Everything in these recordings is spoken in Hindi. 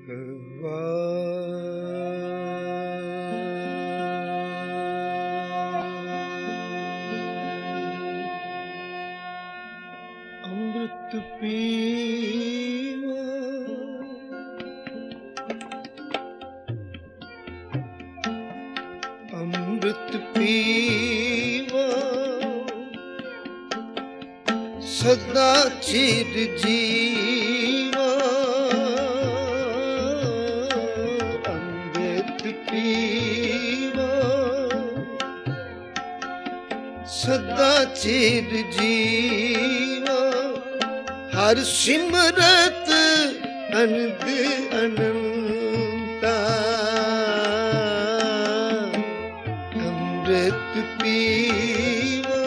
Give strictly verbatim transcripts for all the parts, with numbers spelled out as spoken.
अमृत पीवा अमृत पीवा सदा चिर जीवा अमृत पीवा सदा चिर जीवा हर सिमरत अनंत अनंता अमृत पीवा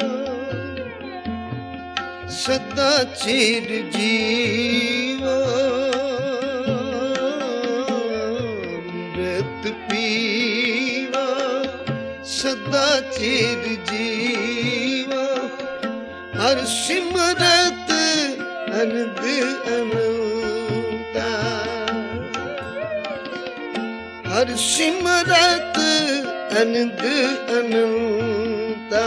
सदा चिर जीवा अमृत पीवा सदा चिर जीवा हर सिमरत अनंत अनंता हर सिमरत अनंत अनंता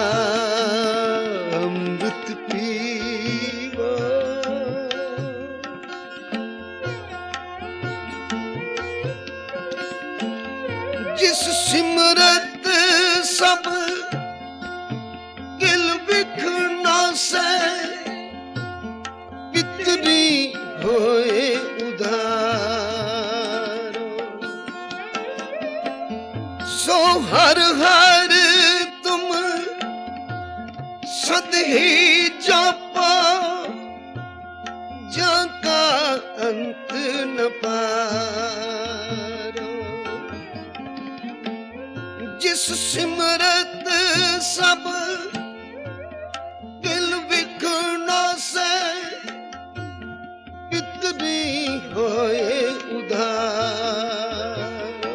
अमृत पीवा जिस सिमरत सब गिल बिखना से पितरी होए उधार सो हर हर तुम सद ही जापा जाका अंत न पारो जिस सिमरत सब दिल बिखना से पितरी होए उधार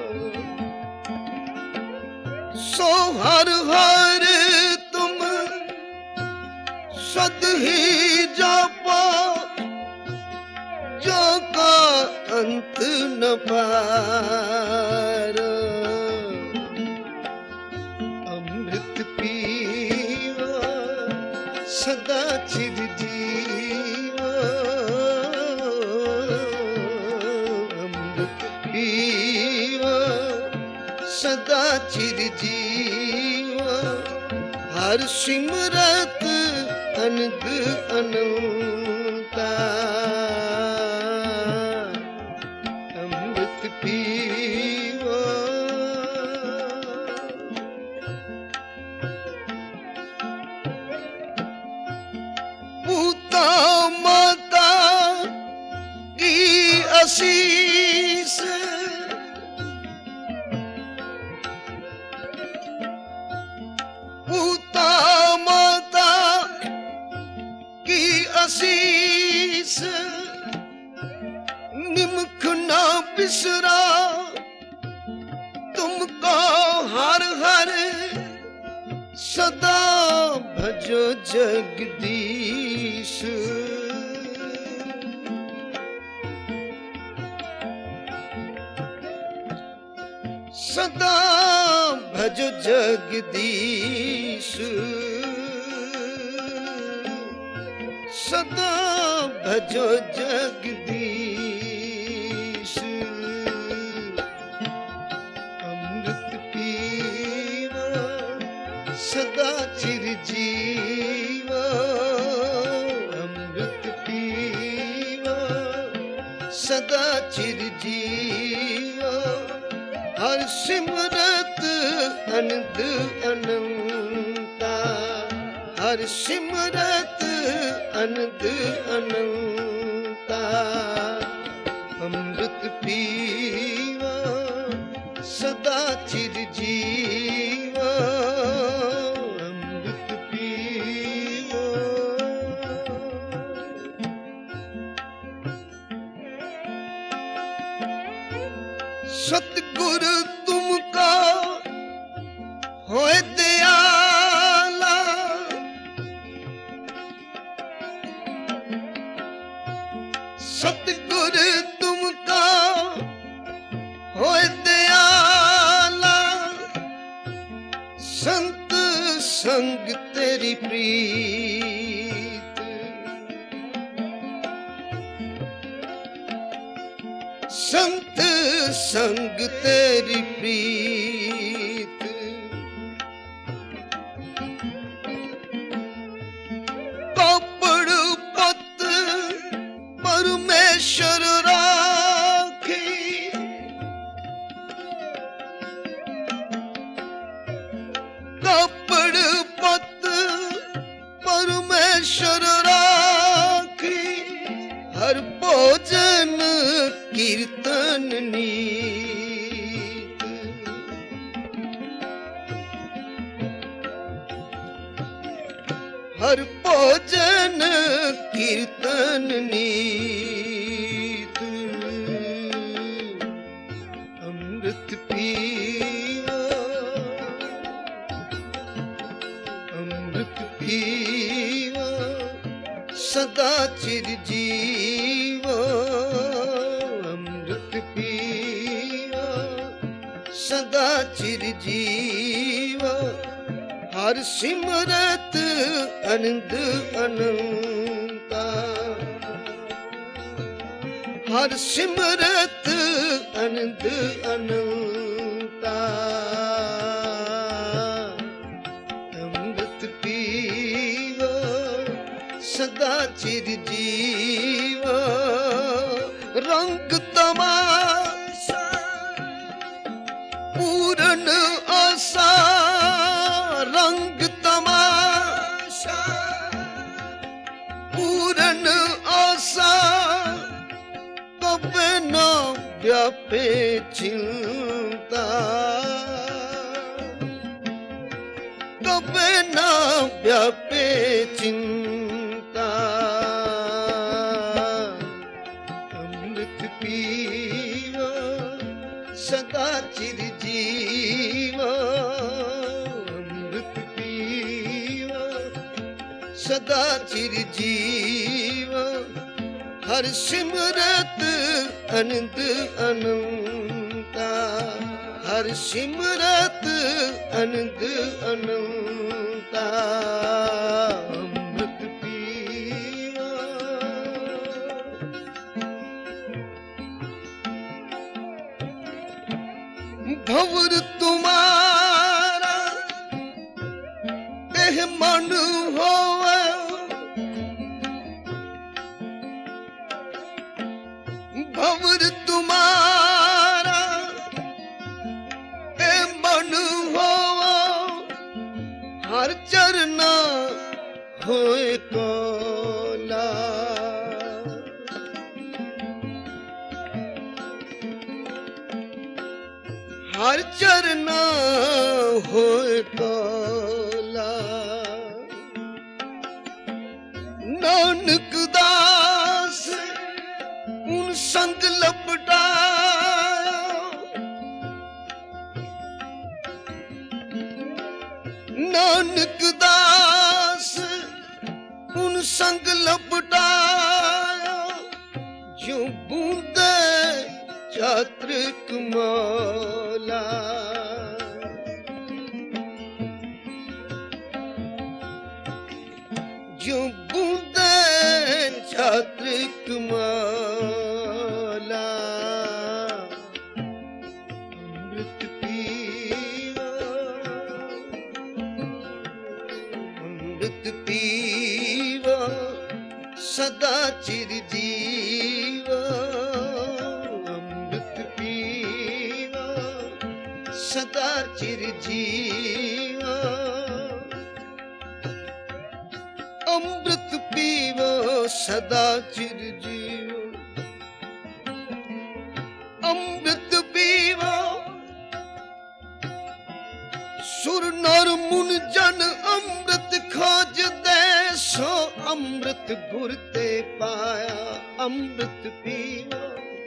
सो हर हर तुम सद ही जापा जाका अंत न पारो अमृत पीवा सदा चिर जीवा अमृत पीवा सदा चिर जीवा हर सिमरत अनंत अनंता अमृत पीवा पूता माता की आशीष पूता माता की आशीष निमख ना बिसरा तुमको हर हर सदा भजो जगदीश सदा भजो जगदीश सदा भजो जगदीश अमृत पीवा सदा चिर जीवा अमृत पीवा सदा चिर जीवा हर सिमरत अनंत अनंता हर सिमरत अनंत अनंता अमृत पीवा सदा चिर जीवा अमृत पीवा सतगुरु तुमका होए दयाला सतगुर तुमका होए दयाला, संत संग तेरी प्रीत, संत संग तेरी प्रीत। पापड़ पत परमेश्वर राखी, पापड़ पत परमेश्वर राखी, हर भोजन कीर्तन नीत। हर भोजन कीर्तन नीत। अमृत पीवा, अमृत पीवा, सदा चिर जीवा। अमृत पीवा, सदा चिर जीवा। हर सिमरत अनंत अनंता, हर सिमरत अनंत अनंता। अमृत पीवा, सदा चिर जीवा। रंग तमाशा पूरन आशा, रंग तमाशा पूरन आशा। कबे न व्यापे चिंता, कबे न व्यापे चिंता। अमृत पीवा, सदा चिर जीवा। अमृत पीवा, सदा चिर जीवा। हर सिमरत अनंत अनंता, हर सिमरत अनंत अनंता। अमृत पीवा, भंवर तुम्हारा एह मन होवे, भंवर तुम्हारा ए मन होवा। हर चरना होए कोला, हर चरना होए कोला। नानक दास उन संग लपटाया, नानक दास उन संग लपटाया। जो बूंदे चात्रिक माला, जो बूंदे चात्रिक माला। अमृत पीवा, अमृत पीवा, सदा चिर जीवा। अमृत पीवा, सदा चिर जीवा। अमृत पीवा, सदा चिर जीवा। अमृत पीवा, सुर नर मुन जन अमृत खोज दे। सो अमृत गुर ते पाया, अमृत पीवा।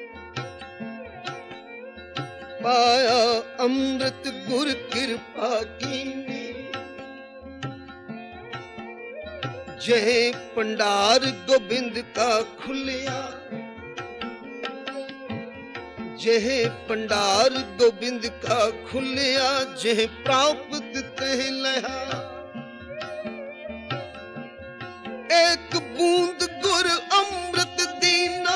पाया अमृत गुर कृपा कीनी। जय भंडार गोबिंद का खुलिया, जेह पंडार गोबिंद का खुलिया, जेह प्राप्त तह लहा। एक बूंद गुर अमृत दीना,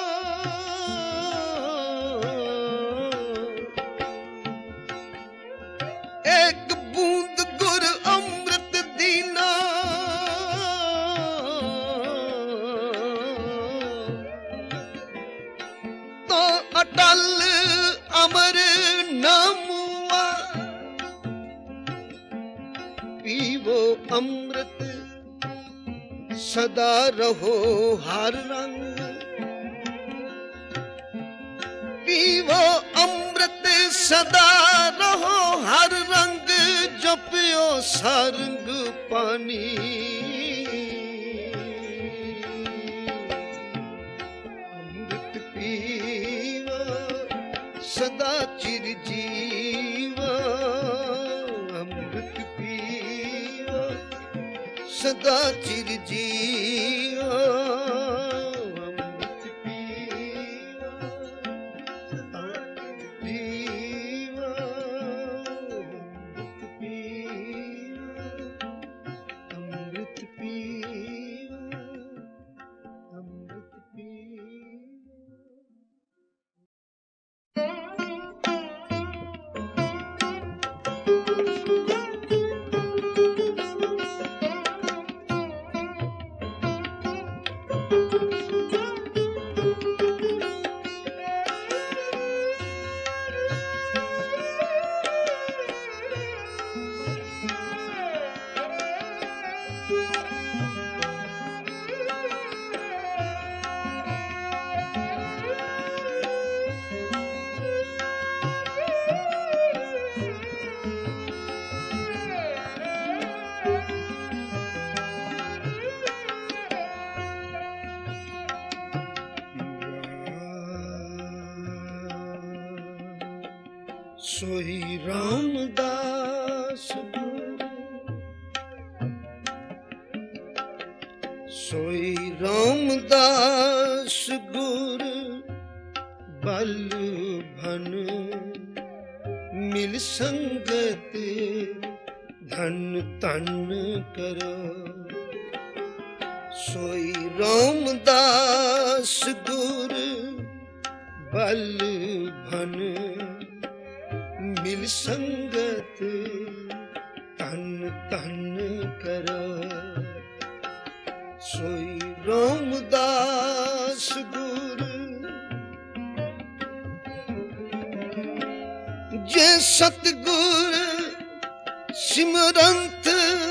एक बूंद गुर अमृत दीना, तो अटल अमर नामुआ। पीवो अमृत सदा रहो हर रंग, पीवो अमृत सदा रहो हर रंग, जपियो सारंग पानी। अमृत पीवा सदा चिर जीवा, अमृत पीवा सदा चिर जीवा, अमृत पीवा सदा चिर जीवा, अमृत पीवा, अमृत पीवा, अमृत पीवा। सोई रामदास गुरु, सोई रामदास गुरु, बल भन मिल संगत धन तन करो। सोई रामदास गुरु, बल भन मिल संगत तन तन करो। सोई रामदास गुरु, जे सतगुर सिमरंत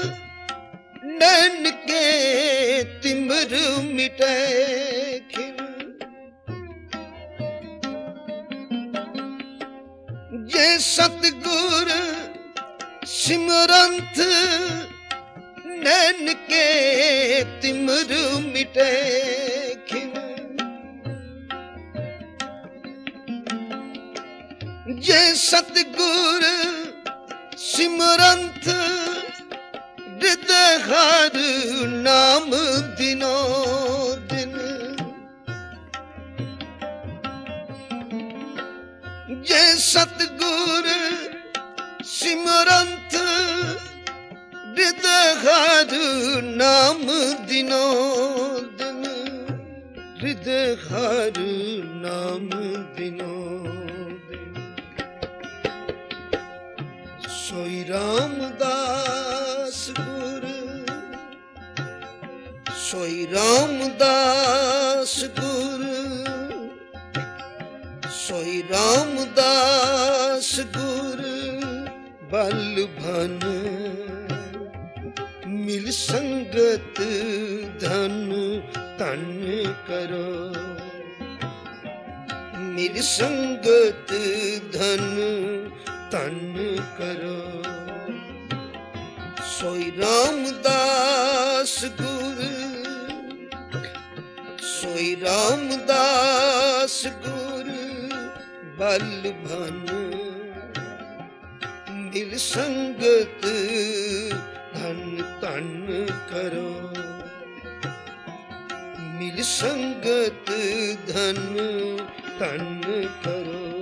नैन के तिमिर मिटे खिल। जे सतगुर सिमरंत नैन के तिमिर मिटे खिल। जे सतगुर सिमरंत हृदय हर नाम दिनो दिन। जे सतगुर सिमरंत हृदय हर नाम दिनो दिन। हृदय हर नाम दिनो दिन। सोई रामदास गुरु, सोई रामदास गुरु, सोई रामदास गुरु, बल भन मिल संगत धन तन करो। मिल संगत धन तन करो। सोई रामदास गुरु, सोई रामदास गुरु, बल भन मिल संगत धन तन करो। मिल संगत धन तन करो।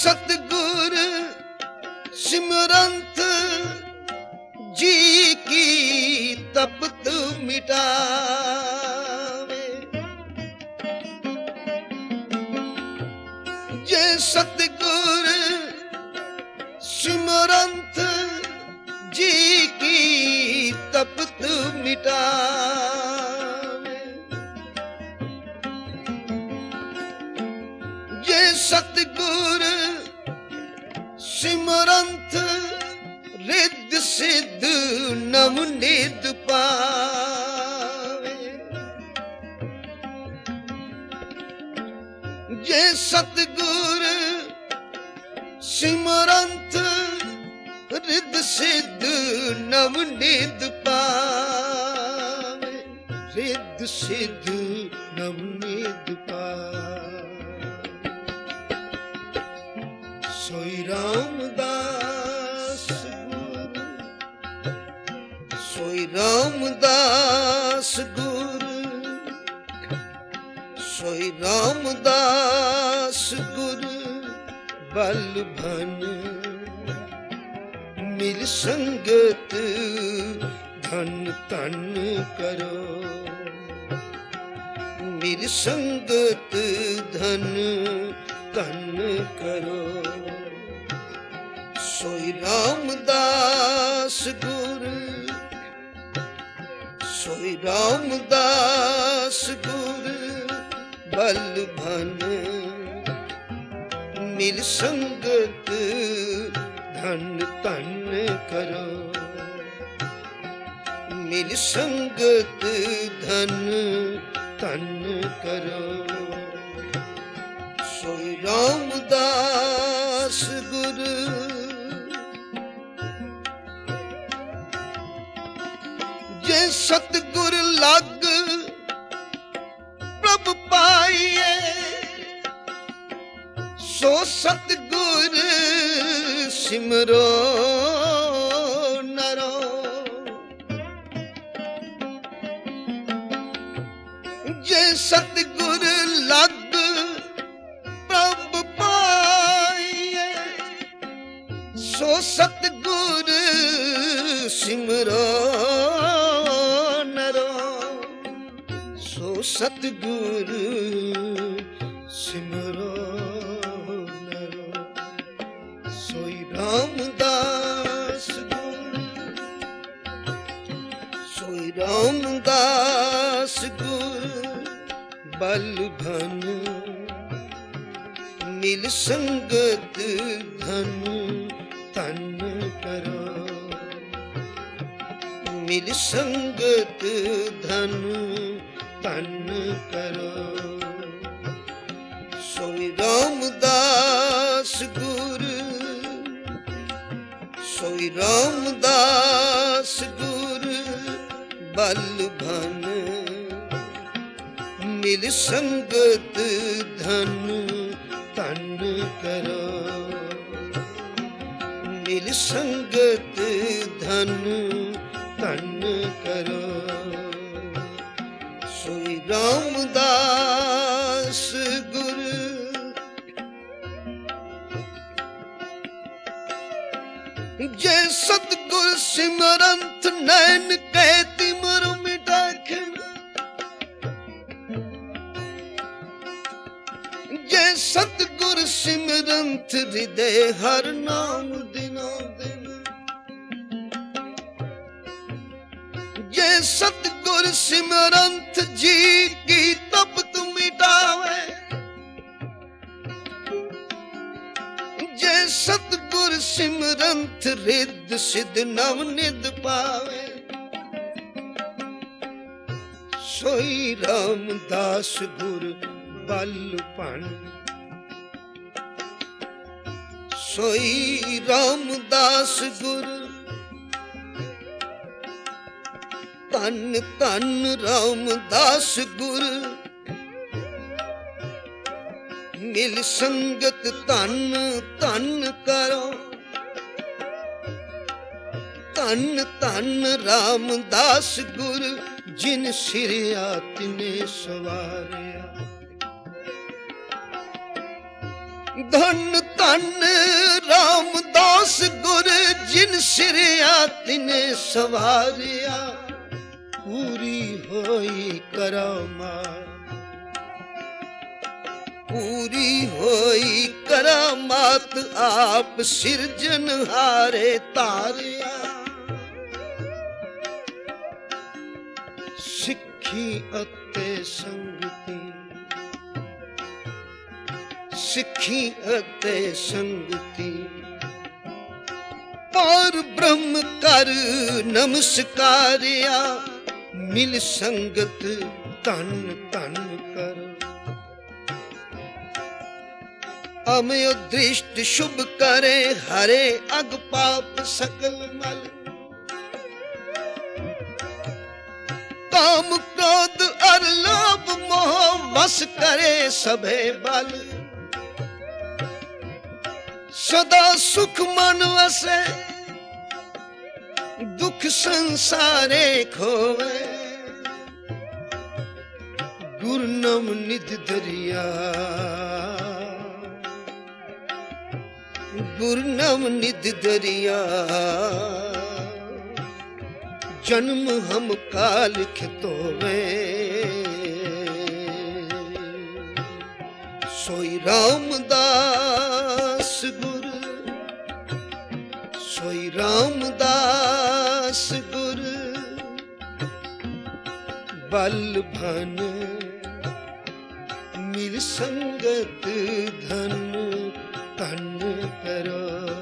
सतगुर सिमरंत जी की तपत मिटावे। जे सतगुर सिमरंत जी की तपत मिटावे। जे सतगुर सिमरंत रिद्ध सिद्ध नवनिध पावे। जे सतगुर सिमरंत रिद्ध सिद्ध नवनिध पावे। रिद्ध सिद्ध नवनिध पावे। सोई रामदास गुरु, सोई रामदास गुरु, सोई रामदास गुरु बल भन मिल संगत धन तन करो। मिल संगत धन तन करो। सोई रामदास गुरु, सोई रामदास गुरु बल भन मिल संगत धन तन करो। मिल संगत धन तन करो। सोई रामदास गुरु। जे सतगुर लग प्रभ पाइए सो सतगुर सिमरो नरो। जे सतगुर लग प्रभ पाइए सो सतगुर सिमरो नरो। सो सतगुर सिमरो नरो। सोई रामदास गुरु, सोई रामदास गुरु बल भन मिल संगत धन तन करो। मिल संगत धन तन करो। सोई रामदास गुरु, सोई रामदास गुरु बल भन मिल संगत धन तन करो। मिल संगत धन तन करो। सोई रामदास गुरु। जे सतगुर सिमरंत नैन कहती मरु मिटाखन। जे सतगुर सिमरंत हृदय हर नाम दिनो दिन। जे सतगुर सिमरंत जी की तपत मिटावे। जे सतगुर सिमरंत रिद्ध सिद्ध नवनिध पावे। सोई रामदास गुर बल भन। सोई रामदास गुरु तन तन रामदास गुरु मिल संगत तन तन करो। तन तन रामदास गुरु जिन सिरिया तिने सवारिया। धन धन रामदास गुर जिन सिरिया तिने सवारिया पूरी होई करामात पूरी होई करामात आप सिरजनहारे तारिया सिक्खी अते संगति सिक्खी अते संगति पर ब्रह्म कर नमस्कारिया मिल संगत तन तन कर अमयो दृष्ट शुभ करे हरे अग पाप सकल मल काम क्रोध अर लोभ मोह वश करे सभे बल सदा सुख मन वसे दुख संसारे खोवे गुरनम निध दरिया गुरनम निध दरिया जन्म हम काल खितोवे सोई रामदास गुर सोई रामदास गुर बल भन मिल संगत धन तन करो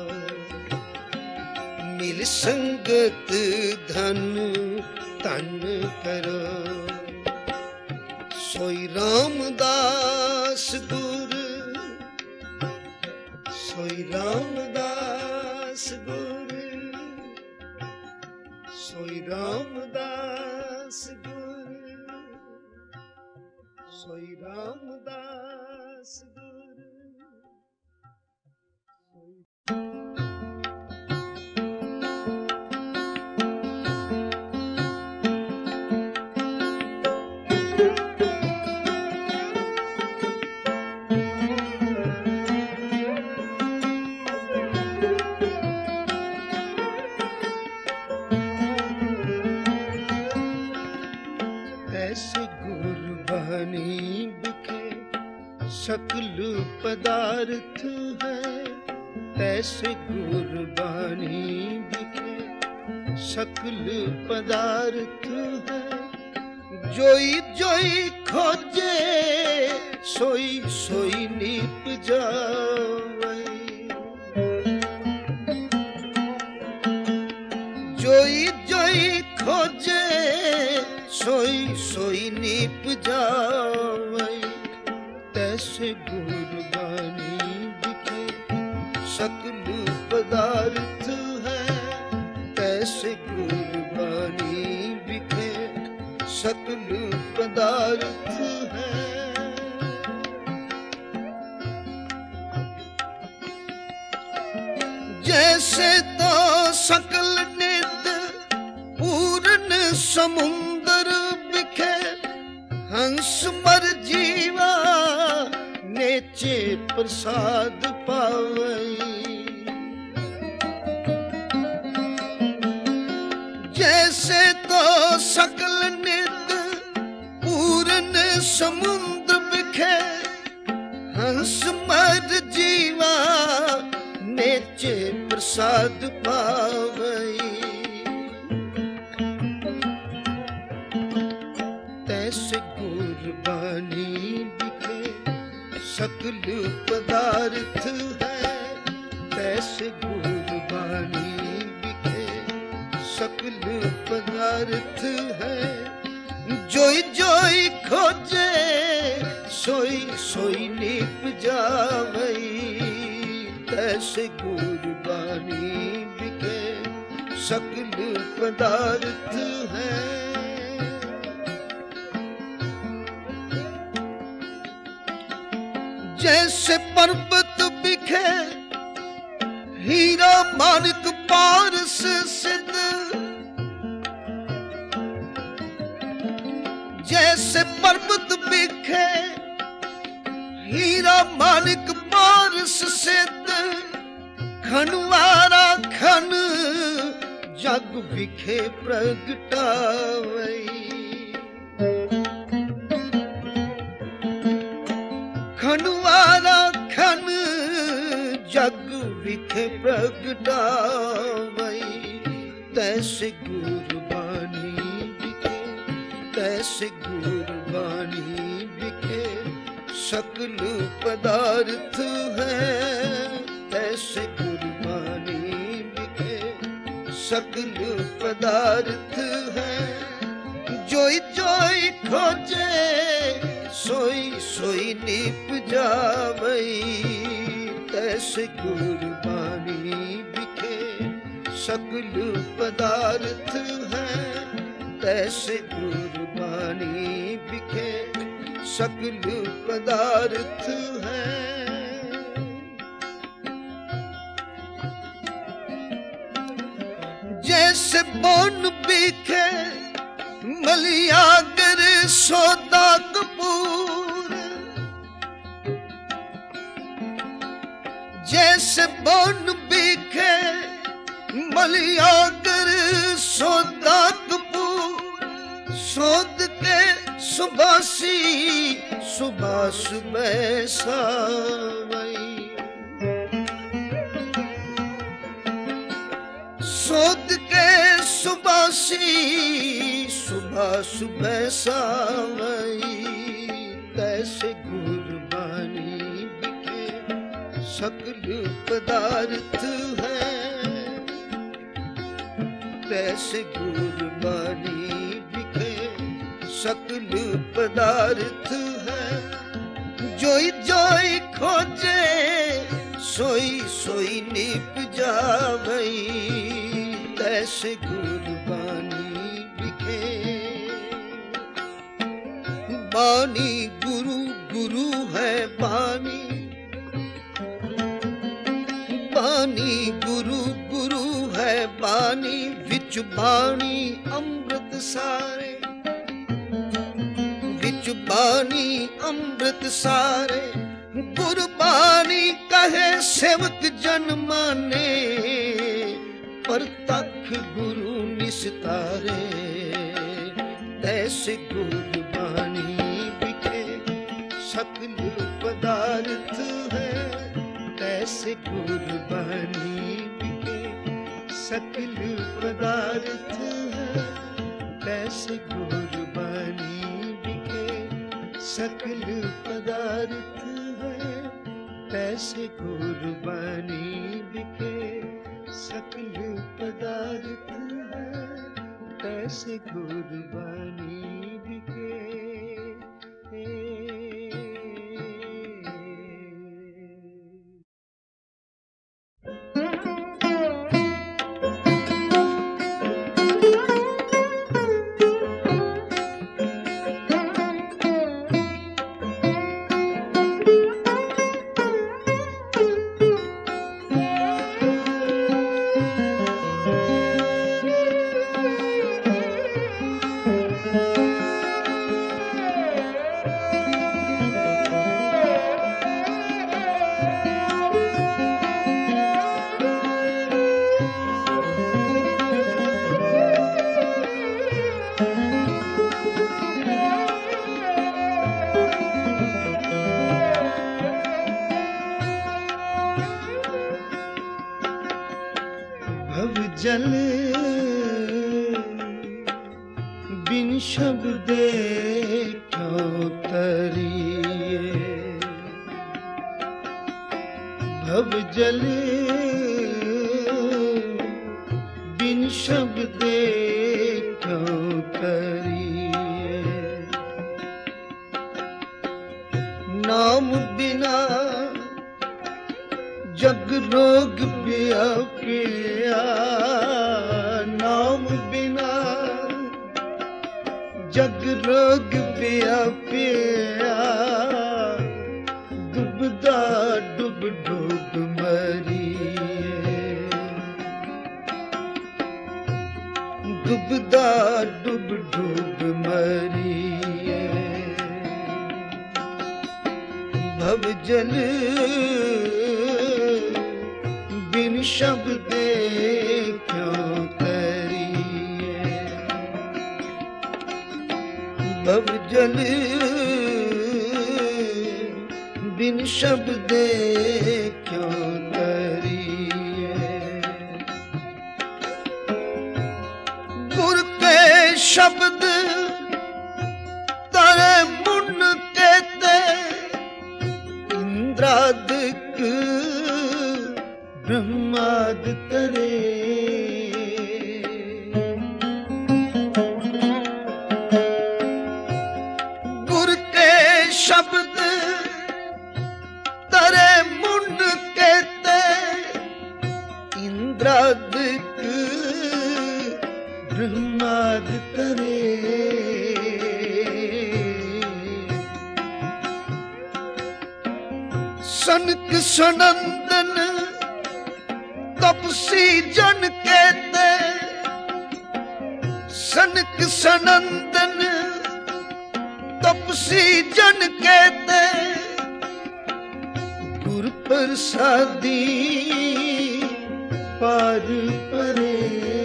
मिल संगत धन तन करो सोई रामदास गुर सोई रामदास गुर सोई रामदास गुर सोई रामदास गुर सकल पदार्थ है तैसे गुरबानी दिखे सकल पदार्थ है जोई जोई खोजे सोई सोई नीप जावे जोई जोई खोजे सोई सोई नीप जावे तैसे गुरबानी दिखे सकल पदार्थ है तैसे गुरबानी दिखे सकल पदार्थ है जैसे तो सकल निध पूर्ण समुंदर बिखे हंस मर जीवा नेचे प्रसाद पावई जैसे तो सकल निध पूर्ण समुद्र बिखे हंस मर जीवा नेचे प्रसाद पावई तैसे गुरबानी बिखे सकल पदार्थ है तैसे गुरबानी बिखे सकल पदार्थ है जोई जोई खोजे सोई सोई नीप जावई तैसे गुरबानी बिखे सकल पदार्थ है जैसे पर्वत बिखे हीरा माणिक पारस सिद्ध जैसे पर्वत बिखे हीरा मानिक पारस सिद्ध खनवारा खन जग विखे प्रगटावई। खनवारा खन जग विखे प्रगटावई। तैसे गुरबानी बिखे तैसे गुरबानी बिखे सकल पदार्थ है। तैसे गुरबानी बिखे सकल पदार्थ है। जोई जोई खोजे सोई सोई नीप जावई। तैसे गुरबानी बिखे सकल पदार्थ है। तैसे गुरबानी बिखे सकल पदार्थ है। जैसे बन बिखे मलियागर सौदा कपूर। जैसे बन बिखे मलियागर सौदा कपूर। सौद के सुबासी सुबास बैसावई। सौद के सुबासी सुबास बैसावई। तैसे गुरबानी बिखे सकल पदार्थ है। तैसे गुरबानी बिखे सकल पदार्थ है। जोई जोई खोजे सोई सोई नीप जावई। तैसे गुरबानी बिखे बानी गुरु गुरु है बानी। बानी गुरु गुरु है बानी। विच बानी अमृत सारे विच बानी अमृत सारे। गुरबानी कहे सेवक जन माने परतख गुरु निस्तारे। तैसे गुरबानी बिखे सकल पदार्थ है। तैसे गुरबानी बिखे सकल पदार्थ है। तैसे गुरबानी बिखे सकल पदार्थ है। तैसे गुरबानी बिखे सकल पदार्थ है। तैसे गुरबानी बिखे। जल बिन शब्दे क्यों तरिए। भव जल बिन शब्दे क्यों तरिए। नाम बिना जग रोग व्यापिया। नाम बिना जग रोग व्यापिया। डूबदा डूब डूब मरिए। डूबदा डूब डूब मरिए। भव जल बिन शब्दे क्यों तरिए, भव जल बिन शब्दे क्यों तरिए। गुर के शब्द तारे मुन कहते, इंद्रादिक ब्रह्माद तरे। गुर के शब्द तारे मुन कहते, इंद्रादिक ब्रह्माद तरे। सनक सनंदन तपसी जन कहते, सनक सनंदन तपसी जन कहते, गुर प्रसादी पार परे।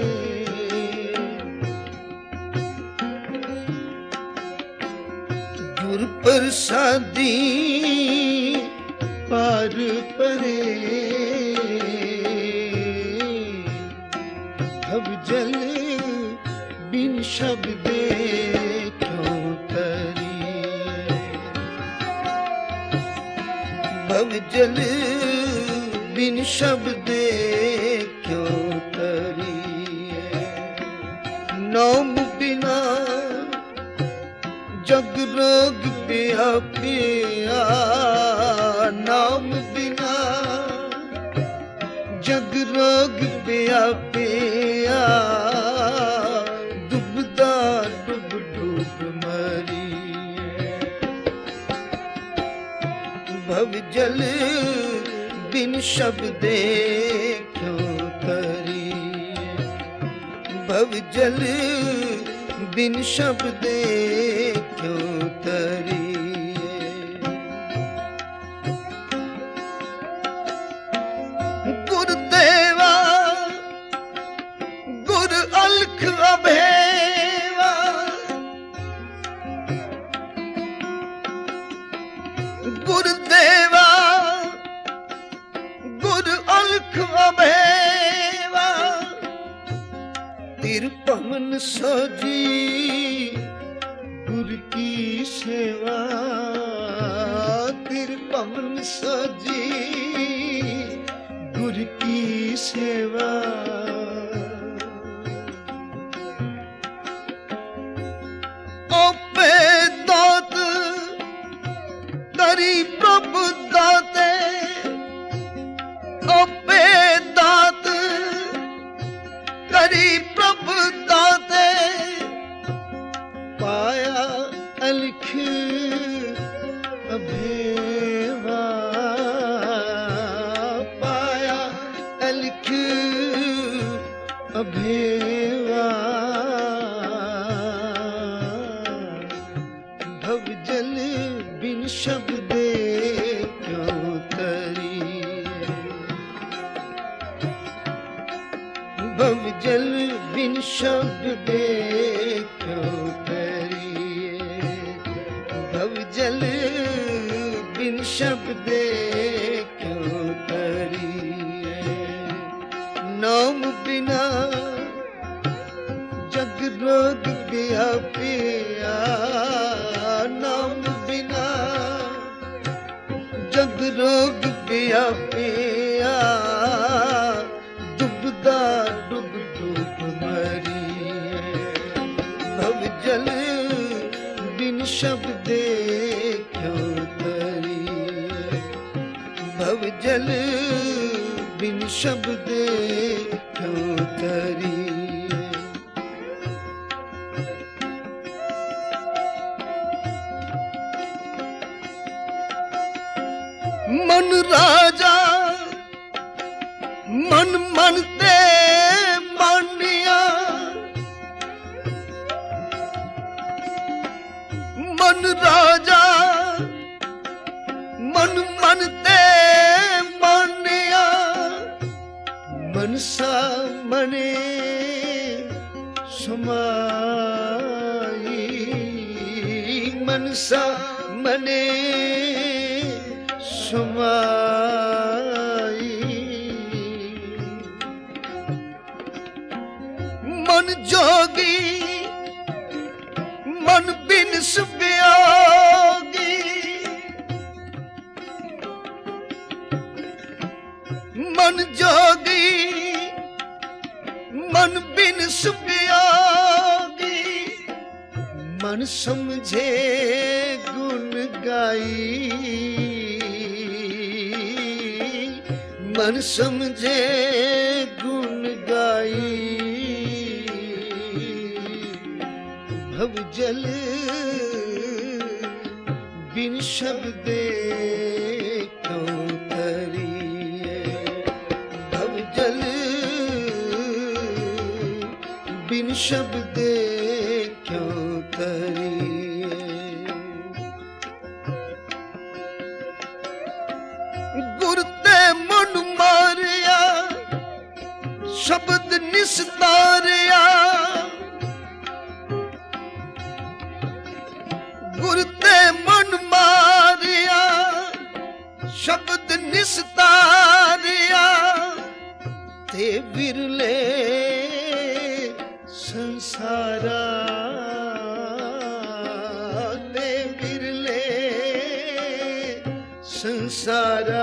गुर प्रसादी पार परे। भव जल बिन शब्दे क्यों तरिए, भव जल बिन शब्दे क्यों तरिए। नाम बिना जग रोग व्यापिया, नाम बिना जग रोग व्यापिया। डूबदा डूब डूब मरिए, भव जल बिन शब्दे क्यों तरिए, भव जल बिन शब्दे क्यों तरिए। गुरुदेवा गुर अलख अभेवा, गुरुदेवा गुर अलख अभेवा। तिरपमन सजी गुर की सेवा, तिरपमन सजी गुर की सेवा। ओपे दात करी प्रभु दाते, ओपे दात करी प्रभु दाते। पाया अलख अभेवा, पाया अलख अभेवा। भव जल बिन शब्दे क्यों तरिए, भव जल बिन शब्दे क्यों तरिए, भव जल बिन शब्दे क्यों तरिए। नाम बिना जग रोग व्यापिया, नाम बिना जग रोग व्यापिया। डूबदा डूब डूब मरिए, भव जल बिन शब्दे क्यों तरिए, भव जल बिन शब्दे क्यों तरिए। मन राजा मन मनते मानिया, मन राजा मन मनसा मने समाई, मनसा मने समाई। मन जोगी मन बिन सुबयोगी, मन जोगी मन बिन सुबयोगी। मन समझे गुण गाई, मन समझे गुण गाई। भव जल बिन शब्दे क्यों तरिए, भव जल बिन शब्दे क्यों तरिए। गुर ते मन मारिया शब्द निस्तारिया, गुर ते मन मारिया शब्द निस्तारिया। ते विरले संसारा, ते विरले संसारा।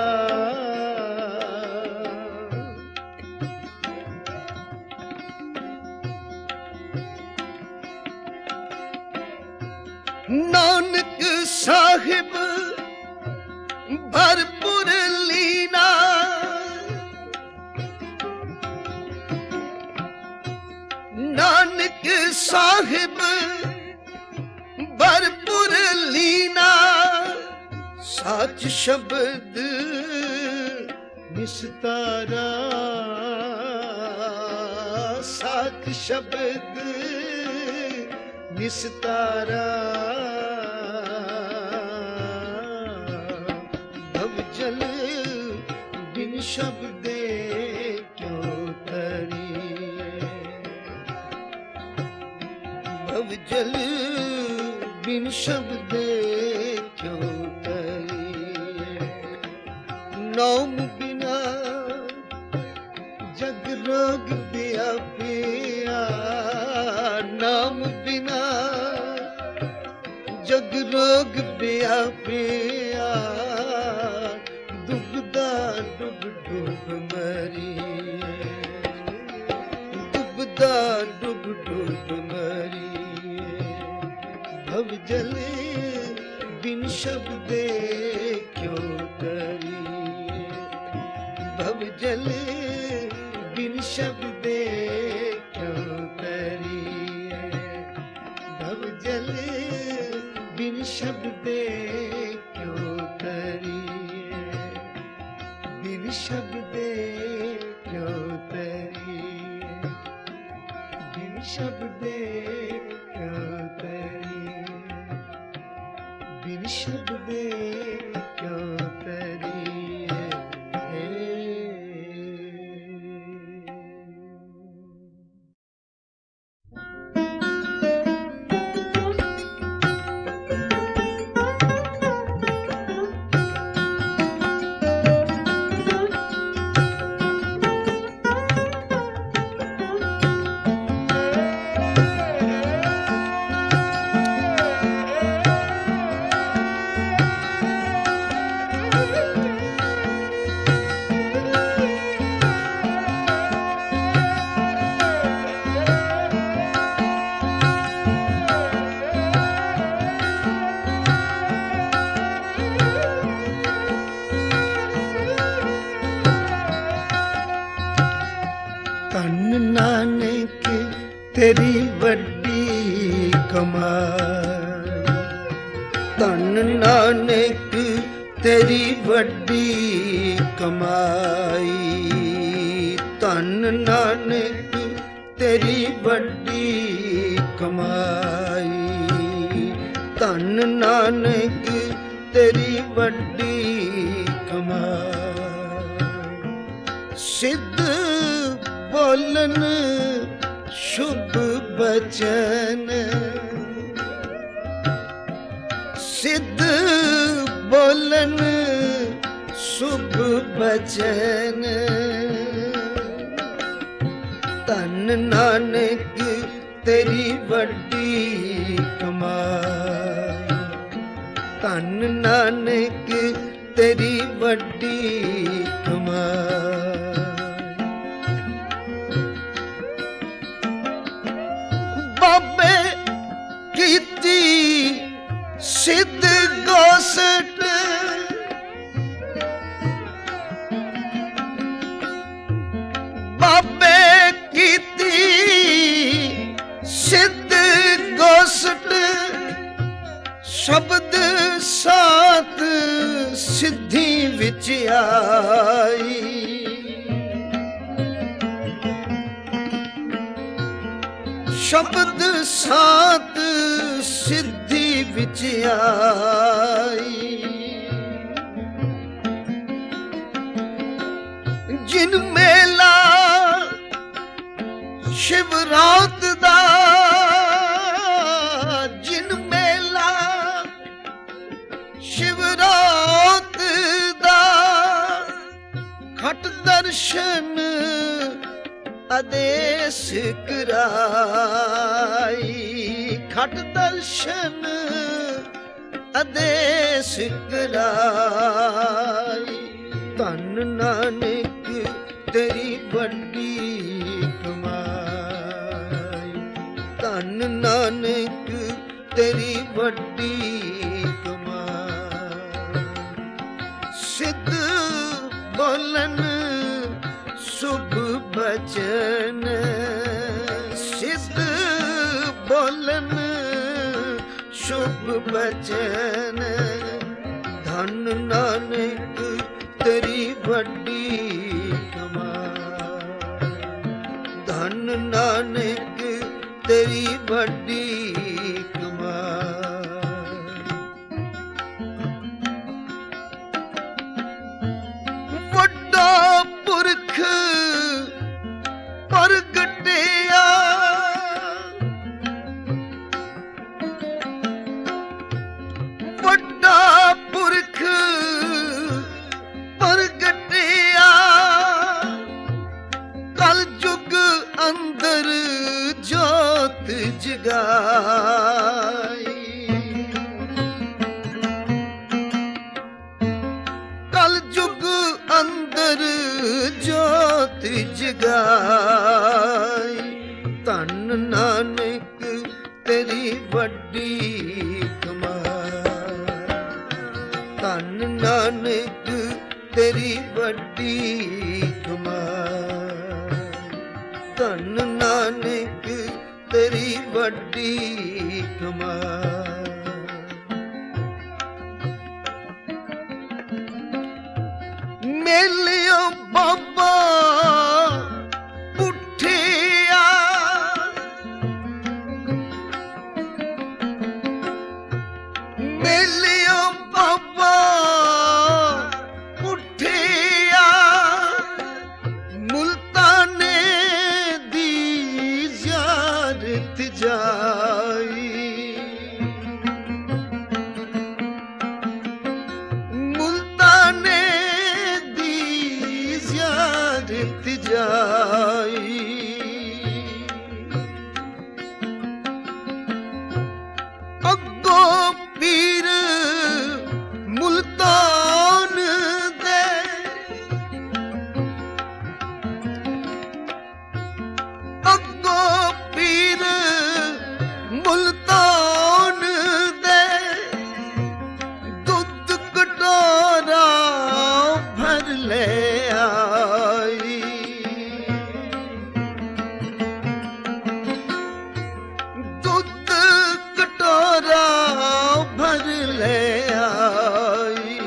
नानक साहिब भरपुर लीना, नानक साहिब भरपुर लीना। साच शब्द निस्तारा, साच शब्द निस्तारा। भव जल बिन शब्दे क्यों तरिए, भव जल बिन शब्दे क्यों तरिए। नाम बिना जग रोग व्यापिया, नाम बिना जग रोग व्यापिया। डूबदा डूब डूब मरिए, डूबदा डूब डूब मरिए। भव जल बिन शब्दे क्यों तरिए, भव जल बिन शब्दे क्यों तरिए। भव जल बिन शब्दे क्यों तरिए, बिन शब्दे क्यों तरिए, बिन शब्दे क्यों तरिए, बिन शब्दे क्यों तरिए। तेरी वड्डी कमाई, धन नानक तेरी वड्डी कमाई, धन नानक तेरी वड्डी कमाई, धन नानक तेरी वड्डी कमाई। सिद्ध बोलन शुभ बचन, सिद्ध बोलन शुभ बचन। धन नानक तेरी वड्डी कमाई, धन नानक तेरी वड्डी कमाई। बाबे कीती सिद्ध गोसट, बाबे कीती सिद्ध गोसट। शब्द सात सिद्धि विच आई, शब्द सात सिद्धि विच आई। जिन मेला शिवरात दा, जिन मेला शिवरात दा, खट दर्शन आदेश कराई, खट दर्शन आदेश कराई। धन नानक तेरी वड्डी कमाई, धन नानक तेरी वड्डी कमाई। सिद्ध बोलन शुभ बचन, सिद्ध बोलन शुभ बचन। धन नानक तेरी वड्डी कमाई, धन नानक तेरी वड्डी कमाई। वड्डा पुरख प्रगटिया, वड्डा पुरख प्रगटिया। कल जुग अंदर जोत जगाई, कल जुग अंदर जोत जगाई। धन नानक तेरी वड्डी कमाई, धन नानक तेरी वड्डी कमाई, धन नानक तेरी वड्डी कमाई। मेलियो बाबा पुठिया, मेलियो बाबा पुठिया। मुल्ताने दी ज़ियारत जाई, मुल्ताने दी ज़ियारत जाई। अग्गो पीर मुल्तान दे, अग्गो पीर मुल्तान दे। दुध कटोरा भर ले आई, दुध कटोरा भर ले आई।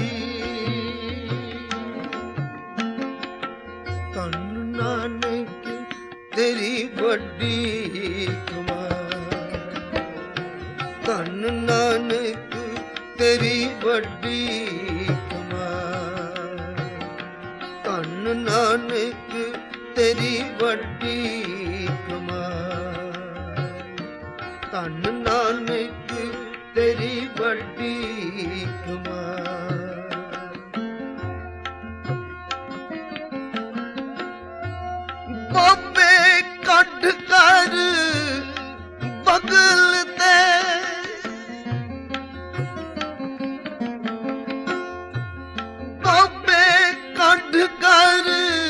धन नानक तेरी वड्डी कमाई, धन नानक तेरी वड्डी कमाई, धन नानक तेरी वड्डी कमाई, धन नानक तेरी वड्डी कमाई। बाबे कढ कर बगल ते, बाबे कढ कर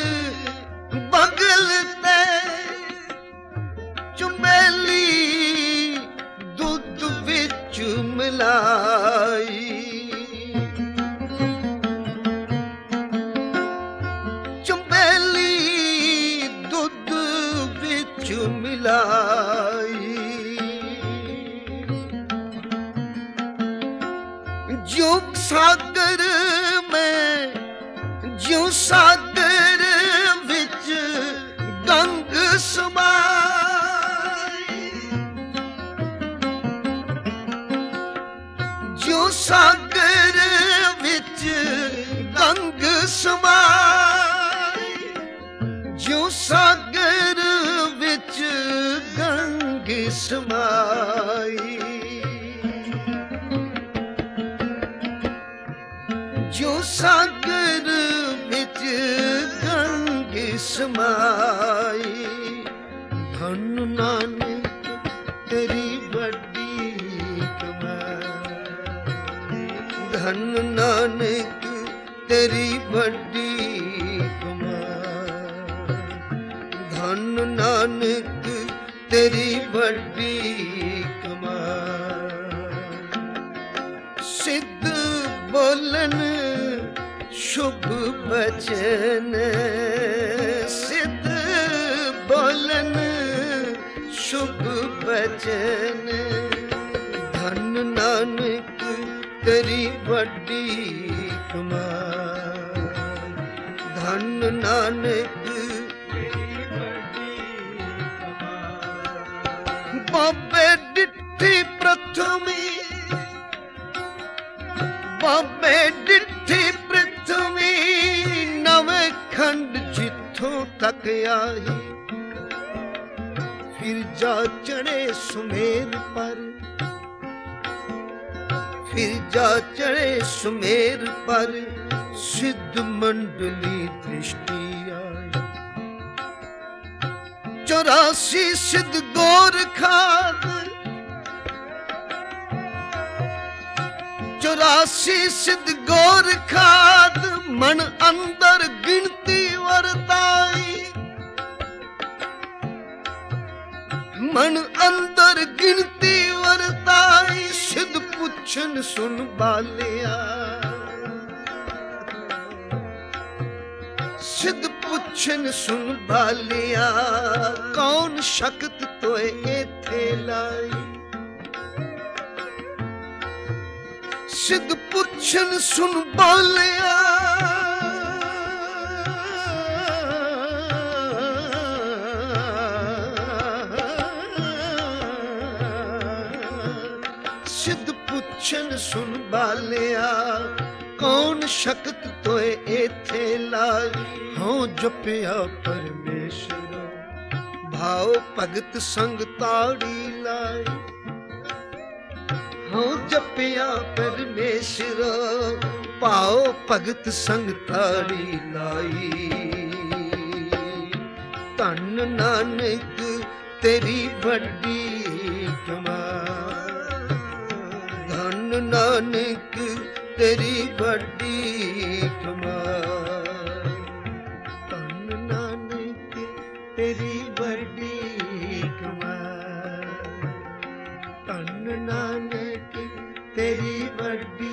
बगल ते, चुमेली दुध विच मिलाई, चुमेली दुध विच मिलाई। ज्यों सागर में, ज्यों सागर विच गंग समाई, ज्यों सागर विच गंग समाई, ज्यों सागर विच गंग समाई। ज्यों सागर विच गंग समाई, धन नानक तेरी वड्डी कमाई, धन नानक तेरी वड्डी कमाई, धन नानक तेरी वड्डी कमाई। सिद्ध बोलन शुभ बचन, सिद्ध बोलन शुभ बचन, धन नानक तेरी वड्डी कमाई, धन नानक तेरी वड्डी कमाई। बाबे डिठी प्रथमी, बाबे डिठी पृथ्वी नवे खंड जिथों तक आई, फिर जा चढ़े सुमेर पर, फिर जा चढ़े सुमेर पर, सिद्ध मंडली दृष्टि आई। चौरासी सिद्ध गोरखाद, चौरासी सिद्ध गोरखाद, मन अंदर गिनती वरताई, मन अंदर गिनती वरताई। सिद्ध पुछन सुन बालिया, सिद्ध पुछन सुन बालिया, कौन शक्त तोए एथे लाई। सिद्ध पुछन सुन बालिया, सिद्ध पुछन सुन बालिया, कौन शक्त तोए एथे लाई। हों जपिया परमेश्वर, भाव भगत संग ताड़ी लाई। हों जपिया परमेश्वर, भाव भगत संग ताड़ी लाई। धन नानक तेरी वड्डी कमाई, धन नानक तेरी वड्डी कमाई, धन नानक तेरी वड्डी कमाई, धन नानक तेरी वड्डी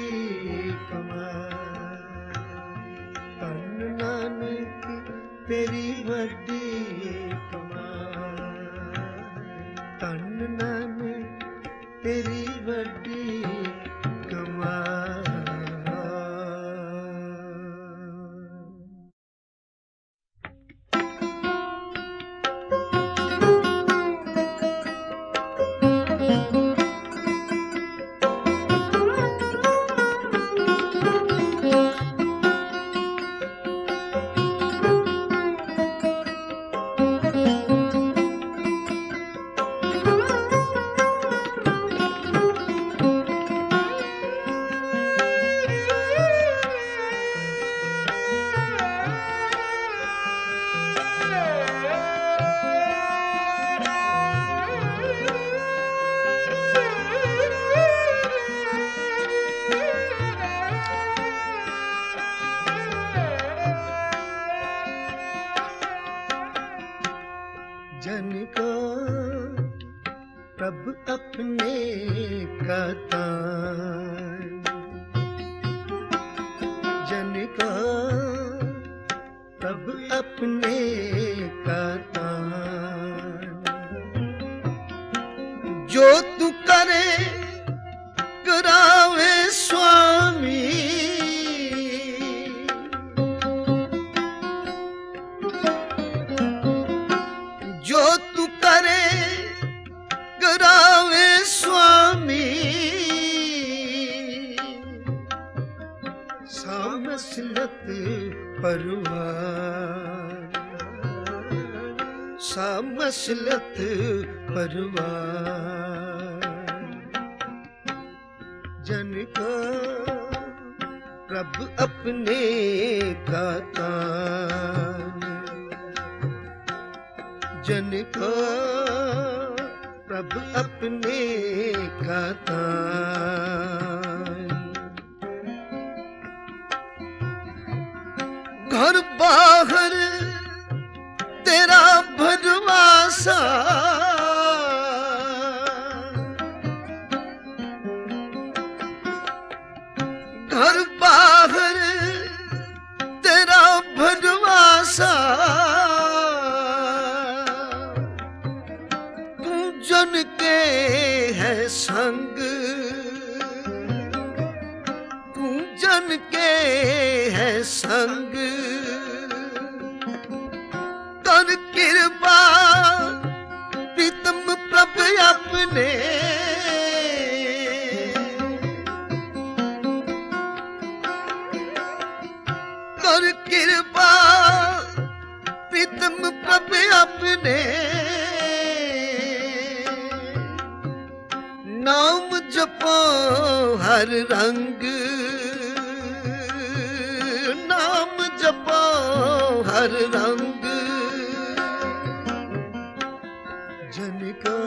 कमाई, धन नानक तेरी वड्डी कमाई, धन नानक तेरी वड्डी कमाई। जन को प्रभु अपने का दान, जन को प्रभु अपने का दान। जो तू करे करावे स्वामी, जो तू करे करावे स्वामी। सामसलत परवान, सामसलत परवान। जन को प्रभु अपने का दान, जन को प्रभु अपने का दान। घर बाहर तेरा भरवासा, घर बाहर तेरा भरवासा। तू जन के है संग, तू जन के है संग। कर कृपा प्रीतम प्रभु अपने, कर कृपा प्रीतम प्रभु अपने। नाम जपो हर रंग, नाम जपो हर रंग। जन को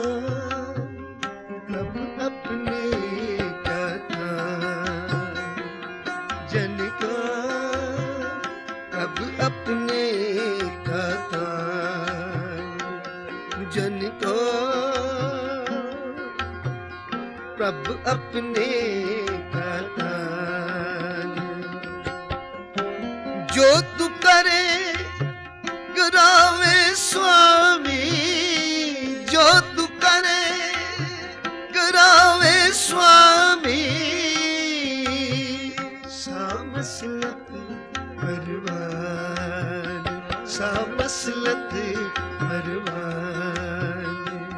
प्रभु अपने का दान, जन को प्रभु अपने का दान। जन को प्रभु अपने का दान। जो तू करे करावे स्वामी, जो तू करे करावे स्वामी। सामसलत परवान, सामसलत परवान।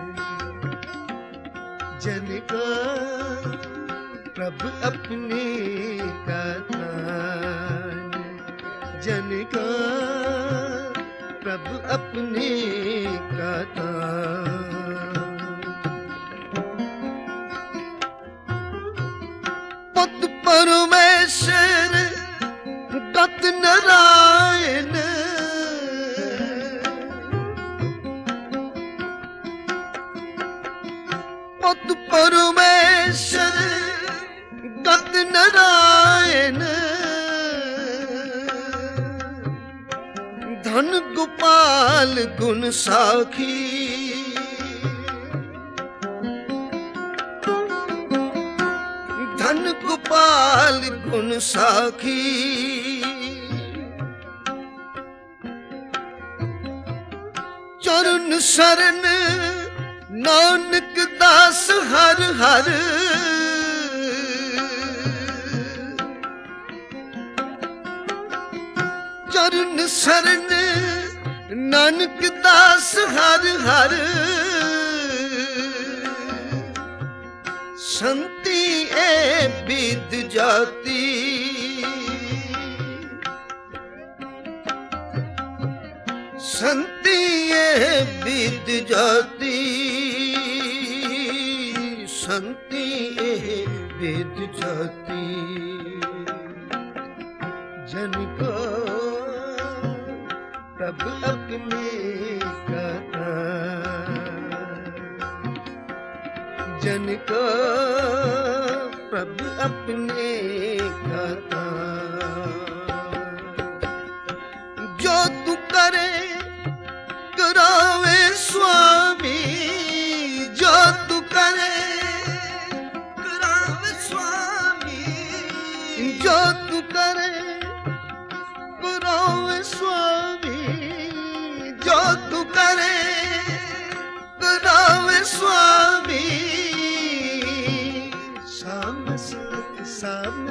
जन को प्रभु अपने का दान, जन को प्रभु अपने का दान। पुत परमेश्वर गत नारायण, पुत परमेश्वर गत नारायण। धन गोपाल गुण साखी, धन गोपाल गुण साखी। चरण शरण नानक दास हर हर। चरण शरण नानक दास हर हर। संति ए विद जाति, संति ए विद जाति, संति ए विद जाति। जन को प्रभु अपने का दान, जन को प्रभु अपने का दान। जो तू करे करावे स्वा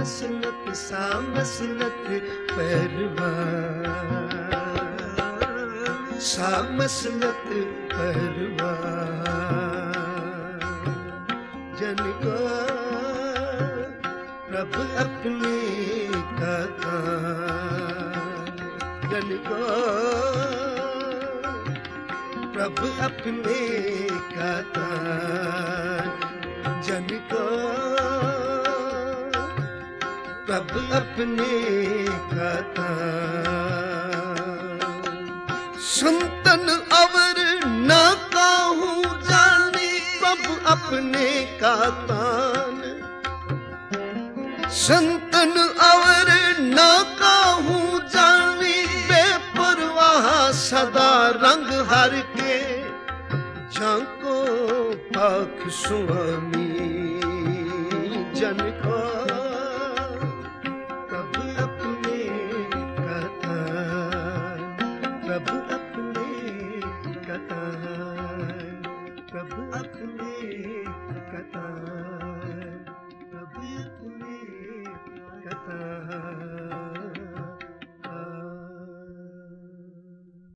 मसलत सा मसलत पहलवा, सा मसलत पहलवा। जन को प्रभु अपने का दान, जन को प्रभु अपने का दान, जन को प्रभु अपने का दान। संतन अवर ना काहू जाने प्रभु अपने का दान, संतन अवर ना काहू जाने बेपरवाह सदा रंग हर के, झांको पाख सुआमी जन को प्रभु अपने का दान, प्रभु अपने का दान, प्रभु